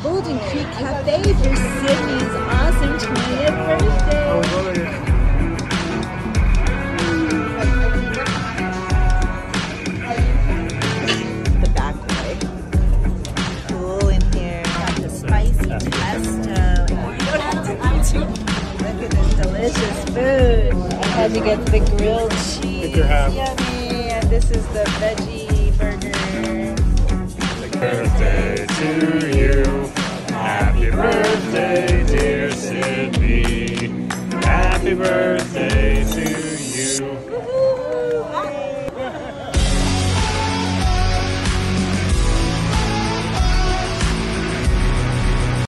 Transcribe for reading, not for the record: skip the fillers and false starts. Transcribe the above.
Bouldin Creek Cafe for Sydney's awesome 20th birthday. The back way. Cool in here. Got the spicy pesto. You don't have to eat too. Look at this delicious food. I had to get the grilled cheese. Yummy. And this is the veggie burger. Birthday to you. Happy birthday, dear Sydney. Happy birthday